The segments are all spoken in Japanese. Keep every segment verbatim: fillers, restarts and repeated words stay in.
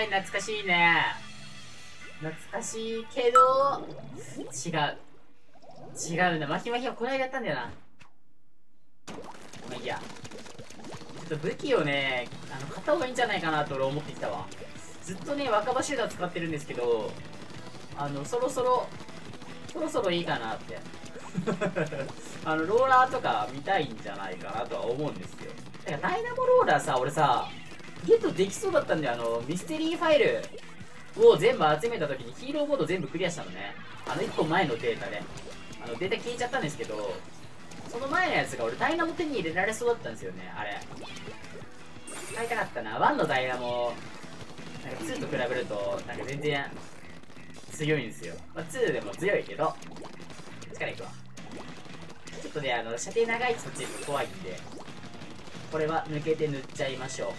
ーい、懐かしいね。懐かしいけど、違う。違うんだ。巻き巻きはこの間やったんだよな。まあいいや。ちょっと武器をね、あの、買った方がいいんじゃないかなと俺思ってきたわ。ずっとね、若葉集団使ってるんですけど、あの、そろそろ、そろそろいいかなって。あの、ローラーとか見たいんじゃないかなとは思うんですよ。だからダイナモローラーさ、俺さ、ゲットできそうだったんだよ。あの、ミステリーファイルを全部集めた時にヒーローモード全部クリアしたのね。あの、いっこまえのデータで。あの、データ消えちゃったんですけど、その前のやつが俺ダイナモ手に入れられそうだったんですよね、あれ。使いたかったな。ワンのダイナモ、なんかツーと比べると、なんか全然強いんですよ。まあ、ツーでも強いけど、こっちから行くわ。ちょっとね、あの、射程長いそっち怖いんで、これは抜けて塗っちゃいましょ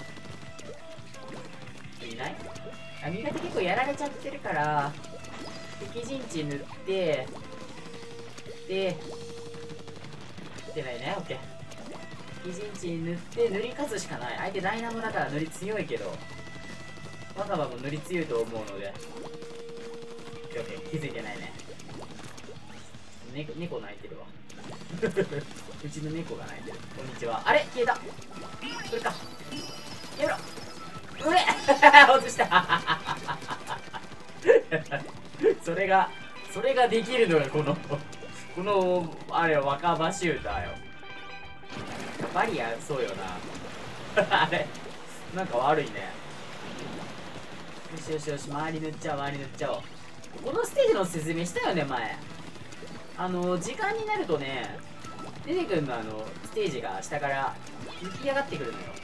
う。いない？あ、苦手結構やられちゃってるから、敵陣地塗って、で、出ないね、オッケー。敵陣地塗って塗り勝つしかない。相手ダイナモだから塗り強いけど、若葉も塗り強いと思うので、オッケー、気づいてないね。猫、猫泣いてるわ。うちの猫が泣いてる。こんにちは。あれ消えた。それか。やめろ。うえ落としたそれが、それができるのがこの、この、あれ、若葉シューターよ。バリア、そうよな。あれ、なんか悪いね。よしよしよし、周り塗っちゃおう、周り塗っちゃおう。このステージの説明したよね、前。あの、時間になるとね、出てくるのあの、ステージが下から浮き上がってくるのよ。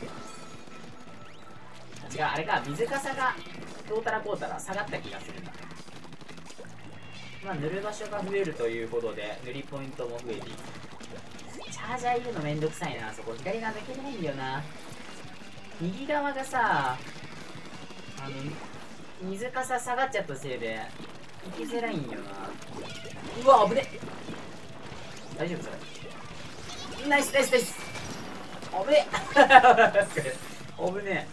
違う、あれか、水かさが、どうたらこうたら下がった気がするんだ。まあ、塗る場所が増えるということで、塗りポイントも増えていく。チャージャーいるのめんどくさいな、そこ。左側抜けないんだよな。右側がさ、あの、水かさ下がっちゃったせいで、行きづらいんよな。うわ、危ねっ。大丈夫それ。ナイスナイスナイス。危ねっ。危ね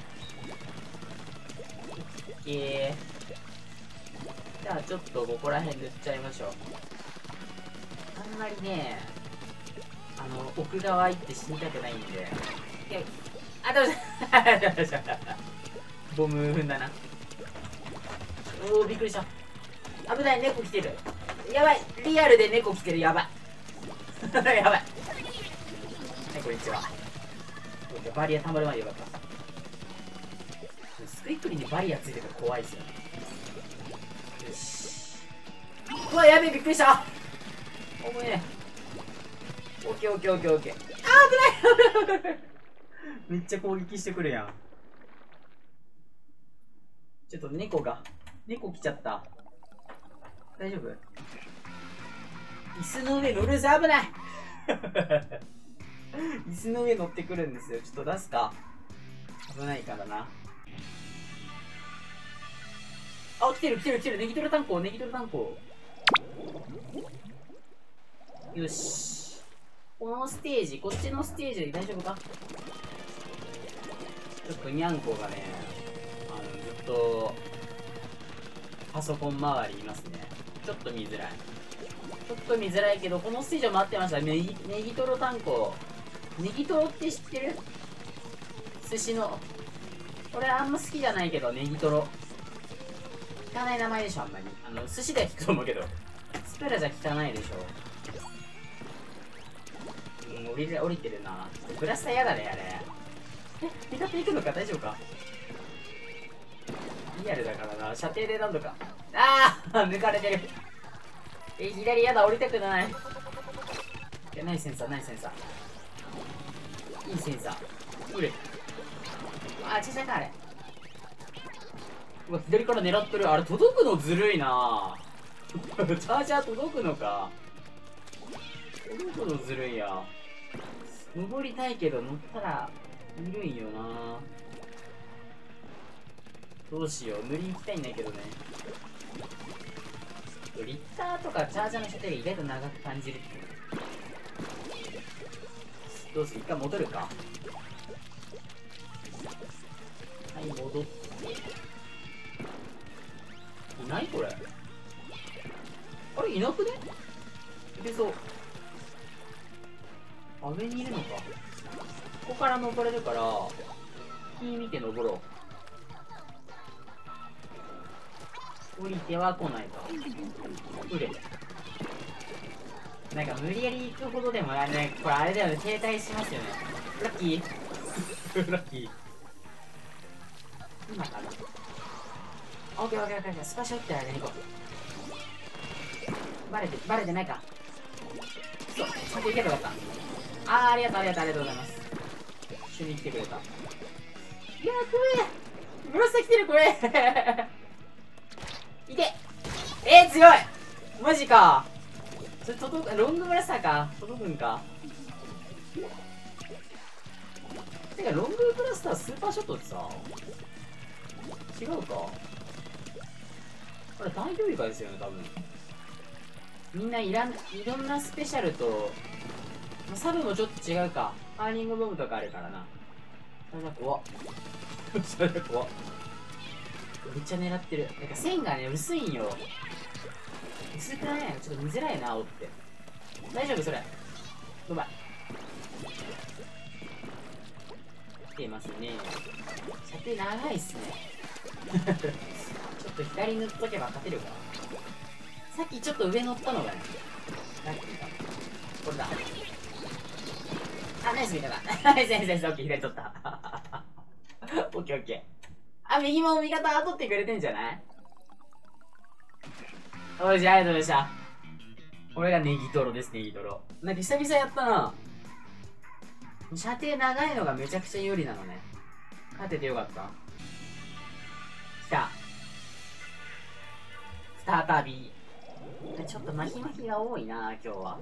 え。えー。じゃあちょっとここら辺塗っちゃいましょう。あんまりね、あの、奥側行って死にたくないんで。あ、どうしたボム踏んだな。おー、びっくりした。危ない、猫来てる。やばい、リアルで猫来てる、やばい。やばい。はい、こんにちは。バリア溜まるまでよかった。スクイックリにバリアついてるから怖いですよね。よし。うわ、やべえ、びっくりした。おもえ。オッケーオッケーオッケーオッケー。あー、危ない危ない。めっちゃ攻撃してくるやん。ちょっと猫が。猫来ちゃった。大丈夫？椅子の上乗るぜ、危ない椅子の上乗ってくるんですよ。ちょっと出すか。危ないからな。あ、来てる来てる来てる。ネギトロ炭鉱、ネギトロ炭鉱。よし。このステージ、こっちのステージで大丈夫か？ちょっとニャンコがね、あの、ずっと、パソコン周りいますね。ちょっと見づらい。ちょっと見づらいけど、このステージを待ってました。ネギ、ネギトロ炭鉱。ネギトロって知ってる？寿司の。俺あんま好きじゃないけど、ネギトロ。聞かない名前でしょ、あんまり。あの、寿司では聞くと思うけど、スプラじゃ聞かないでしょ。うん、降りれ、降りてるな。ブラスターやだね、あれ。え、味方行くのか？大丈夫か？リアルだからな。射程で何度か。ああ抜かれてる。え、左やだ、降りたくない。いや、ないセンサー、ないセンサー。いいセンサー。降る。あ、小さいか、あれ。うわ、左から狙ってる。あれ、届くのずるいなチャージャー届くのか。届くのずるいや。登りたいけど、乗ったら、いるんよな。どうしよう。塗り行きたいんだけどね。リッターとかチャージャーの射程が意外と長く感じるっていう。どうする？一回戻るか。はい、戻って。 いないこれ。あれいなくね？いけそう。あ、上にいるのか。ここから登れるから、木見て登ろう。降りては来ないか。降れ。なんか無理やり行くほどでもあれね、これあれだよね、停滞しますよね。ラッキーラッキー。今かな。オッケーオッケーオッケー、スパショって間に行こう。バレて、バレてないか。そう、先行けばよかった。あー、ありがとうありがとうありがとうございます。一緒に来てくれた。いやー、怖え。ブラスター来てる、これいて。えー、強い。マジか。それ届く、ロングブラスターか。届くんか。てか、ロングブラスタースーパーショットってさ、違うか。これ大丈夫かですよね、多分。みんないらん、いろんなスペシャルと、サブもちょっと違うか。ハーニングボムとかあるからな。それだ怖っ。それだ怖っ。めっちゃ狙ってる。なんか線がね、薄いんよ。薄くないのちょっと見づらいな、青って。大丈夫それ。うまい。来てますね。射程長いっすね。ちょっと左塗っとけば勝てるか。さっきちょっと上乗ったのがね。ラッキーか。これだ。あ、ナイス見たな。ナイスナイスナイス。オッケー、左取った。オッケーオッケー。あ、右も味方取ってくれてんじゃない？おいし、ありがとうございました。これがネギトロです、ネギトロ。なんか久々やったな。射程長いのがめちゃくちゃ有利なのね。勝ててよかった。来た。再び。ちょっとマヒマヒが多いな、今日は。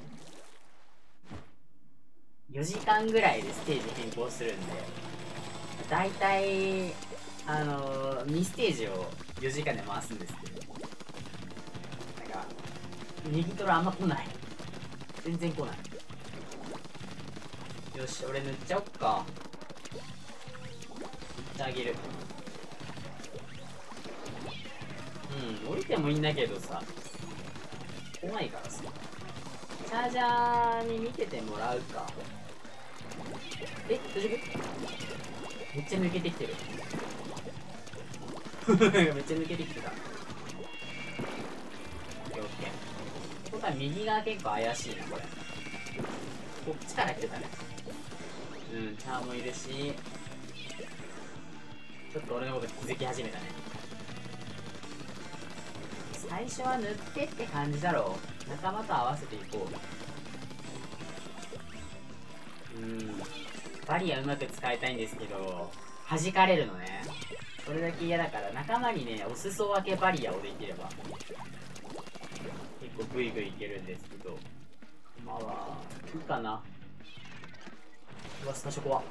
よじかんぐらいでステージ変更するんで。だいたい、あのー、にステージをよじかんで回すんですけど。なんか、ネギトロあんま来ない。全然来ない。よし、俺塗っちゃおっか。塗ってあげる。うん、降りてもいいんだけどさ。来ないからさ。チャージャーに見ててもらうか。え、大丈夫？めっちゃ抜けてきてる。めっちゃ抜けてきてた。オッケーオッケー。ってことは右が結構怪しいな、これ。こっちから来てたね。うん、チャーもいるし、ちょっと俺のこと気づき始めたね。最初は塗ってって感じだろう。仲間と合わせていこう。うん。バリアうまく使いたいんですけど、弾かれるのね。それだけ嫌だから、仲間にね、お裾分けバリアをできれば、結構グイグイいけるんですけど、まあ、いいかな。うわ、スタショ怖っ。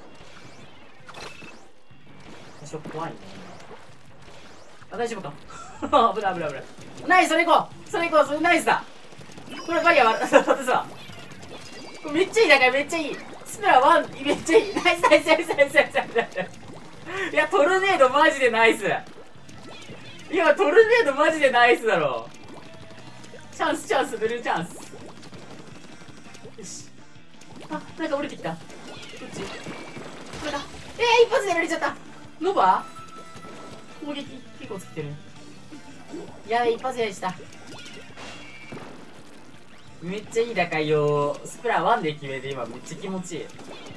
スタショ怖いね。あ、大丈夫か。危ない危ない危ない。ナイス、それ行こうそれ行こうそれナイスだ。これバリア割る。私さ。めっちゃいいだからめっちゃいい。スプラワン、めっちゃいい。ナイスナイスナイスナイスナイスナイス。いや、トルネードマジでナイス。今、トルネードマジでナイスだろ。チャンスチャンス、ブルーチャンス。よし。あ、なんか降りてきた。どっち？これだ。えー、一発でやられちゃった。ノバ攻撃結構つけてる。やべ、一発やりした。めっちゃいい打開をスプラワンで決めて今めっちゃ気持ちいい。い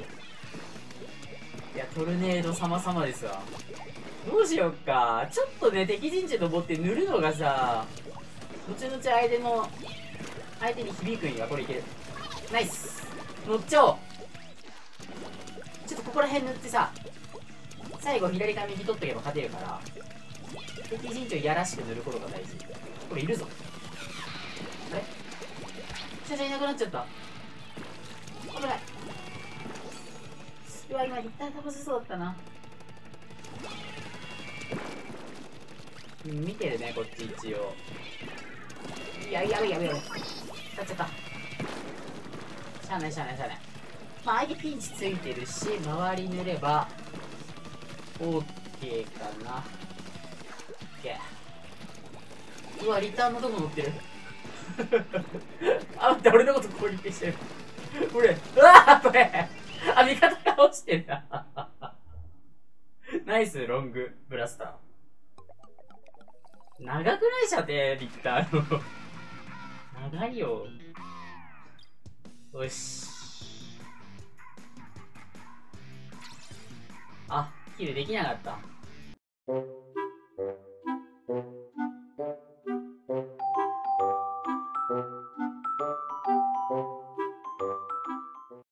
や、トルネード様々ですわ。どうしよっか。ちょっとね、敵陣地登って塗るのがさ、後々相手の、相手に響くんや。これいける。ナイス。乗っちゃおう。ちょっとここら辺塗ってさ、最後左から右取っとけば勝てるから、敵陣地をやらしく塗ることが大事。これいるぞ。あれチャージャーいなくなっちゃった。危ない。うわ、今リッター倒せそうだったな。うん、見てるね、こっち一応。いや、やべやべやべ。使っちゃった。しゃあないしゃあないしゃあない。まあ、相手ピンチついてるし、周り塗れば、オーケーかな。オッケうわ、リターンのとこ乗ってる。あ、待って、俺のこと攻撃してる。俺、うわーこれあ、味方が落ちてるな。ナイス、ロングブラスター。長くない射程、リッターの。長いよ。よし。あ、キルできなかった。